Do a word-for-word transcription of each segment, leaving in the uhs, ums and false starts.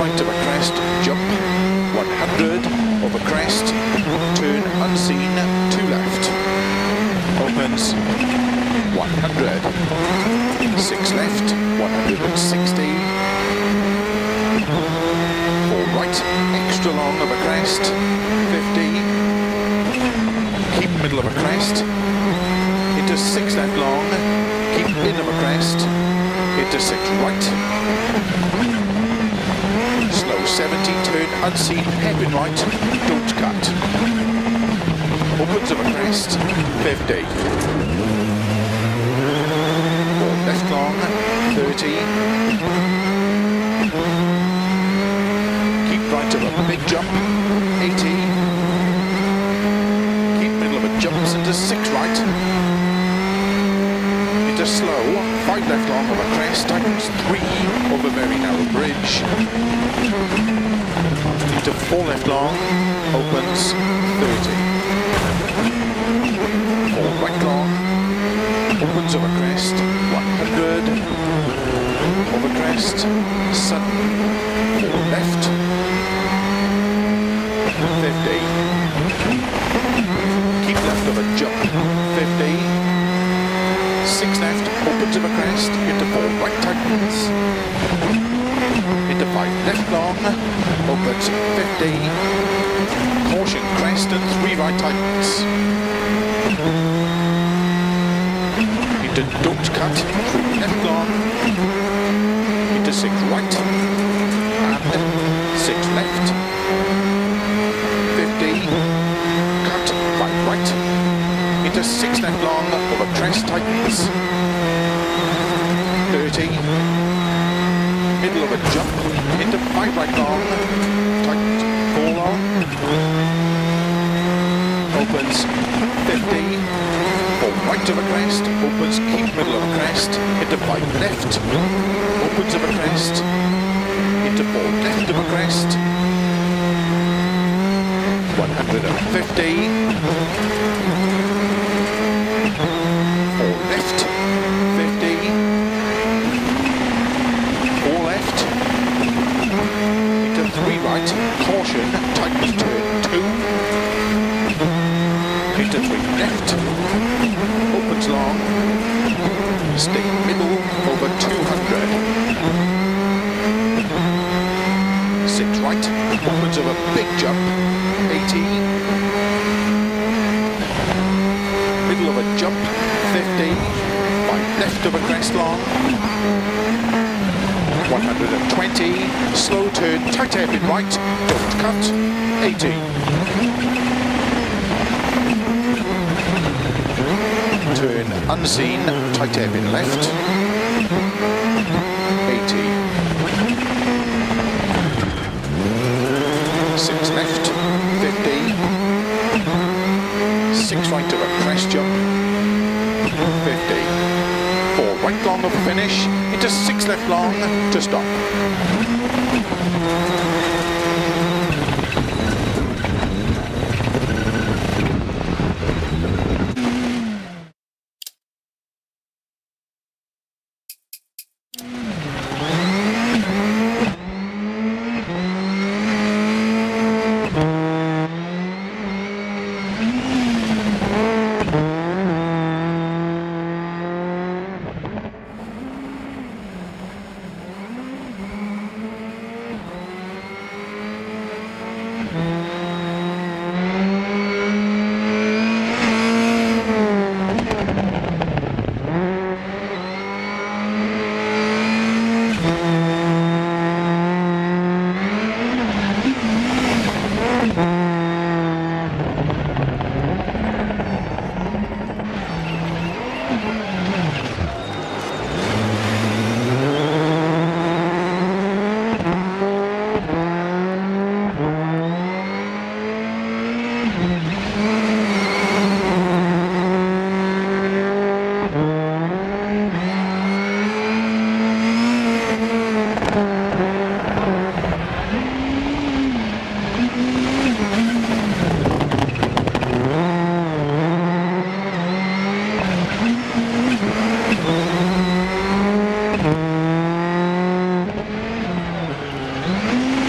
right of a crest, jump, one hundred, over crest, turn unseen, two left, opens, one hundred, six left, one hundred sixty, four right, extra long of a crest, fifty, keep middle of a crest, into six left long, keep in of a crest, into six right, slow seventy, turn unseen, hairpin right, don't cut, opens of a crest, fifty, four left long, thirty, keep right of a big jump, eighty, keep middle of a jumps into six right, into slow, five left long of a crest, tightens three over very narrow bridge, into four left long, opens thirty, four right long, opens over crest, one hundred, over crest, sudden, four left, fifty, keep left of a jump, fifty, six left, opens of a crest, into four right tightens, into five left long, opens fifty, caution crest and three right tightens, into don't cut, three left long, into six right, and six left, fifty, cut, five right, into six left long, over crest tightens, thirty, middle of a jump, into five right long, tight, four long, opens fifty, four right of a crest, opens keep middle of a crest, into five left, opens of a crest, into four left of a crest, one hundred fifty, four left, fifty, four left, into three right, caution, tightens turn two, into three left, opens long, stay middle over two hundred, six right, opens of a big jump, eighty, middle of a jump, fifty, five left of a crest long, one hundred twenty, slow turn, tight hairpin right, don't cut, eighty. Turn unseen, tight hairpin left, eighty, six left, fifty, six right of a crest jump, fifty, four right long of a finish, into six left long to stop. Mm-hmm.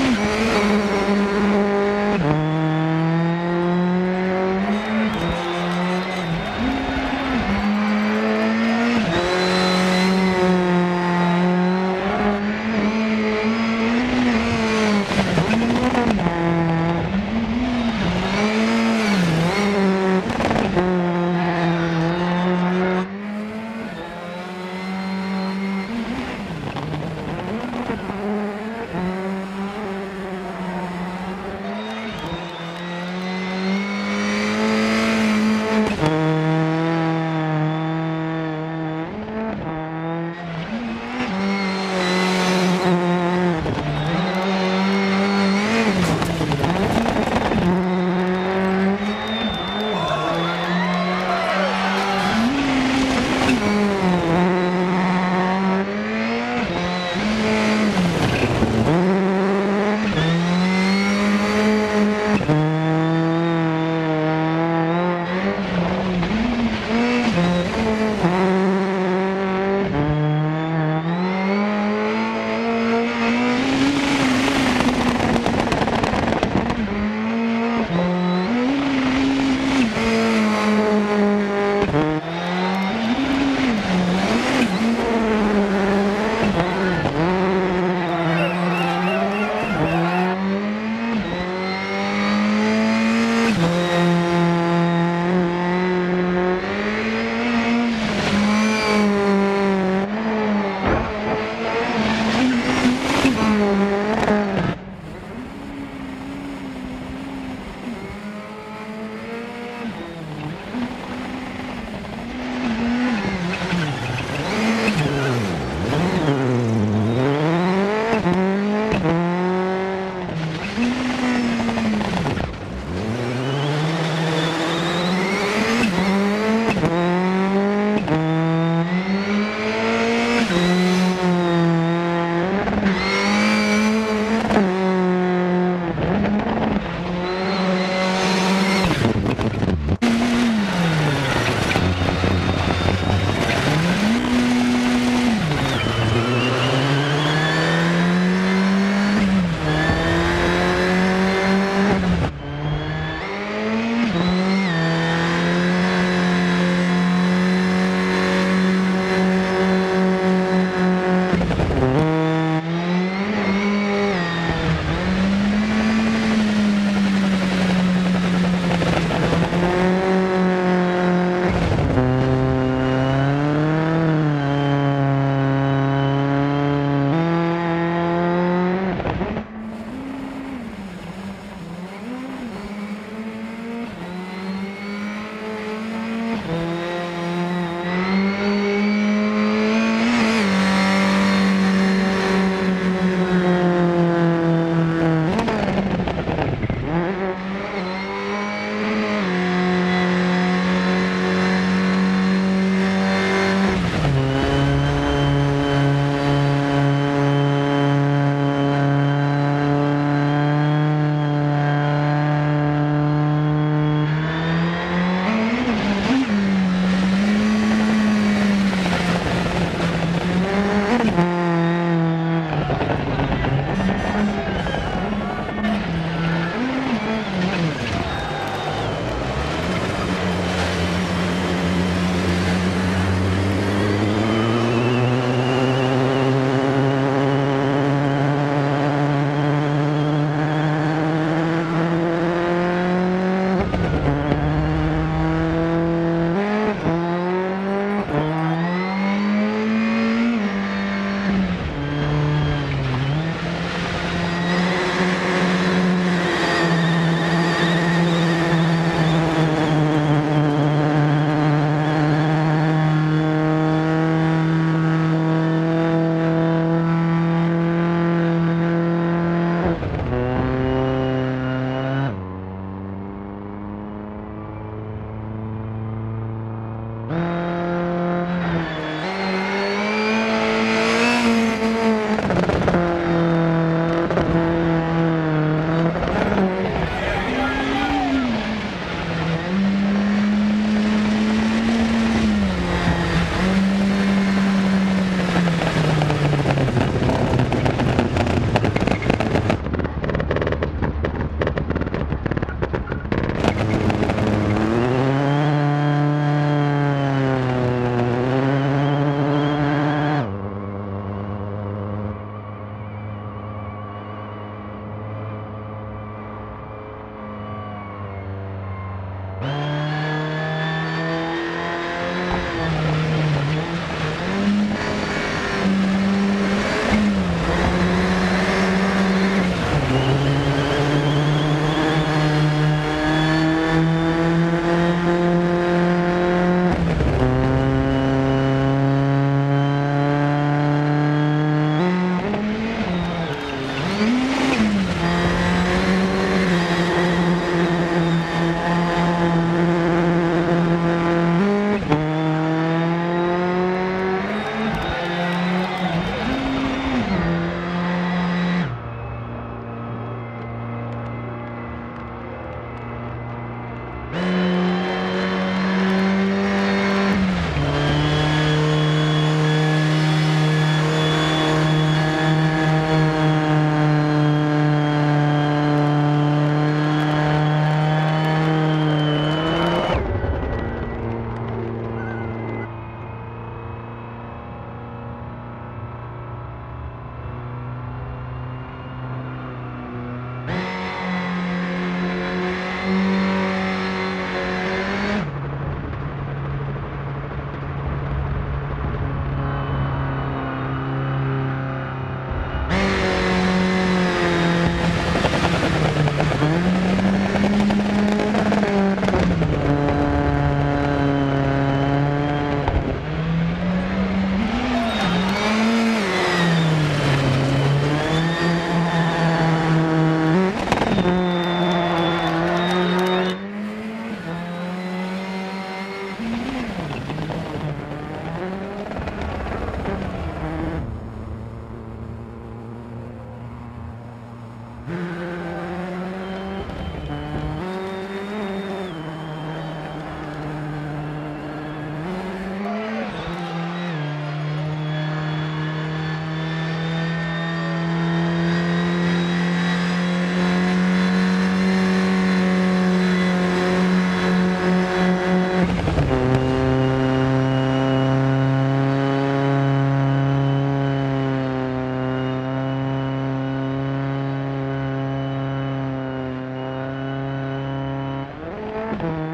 Mm-hmm.